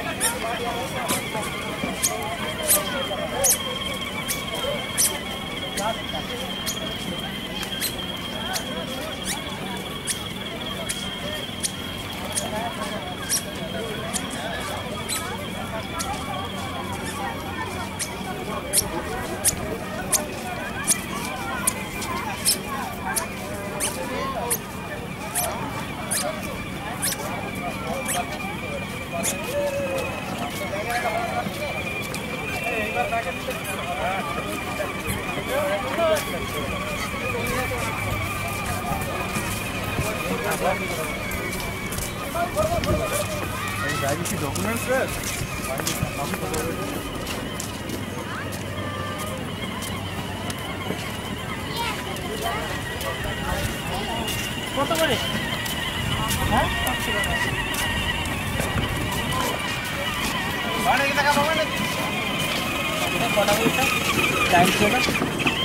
documents है কত করে হ্যাঁ 500 টাকা অনেক টাকা পাবেন নাকি কত করে টাইম ছিল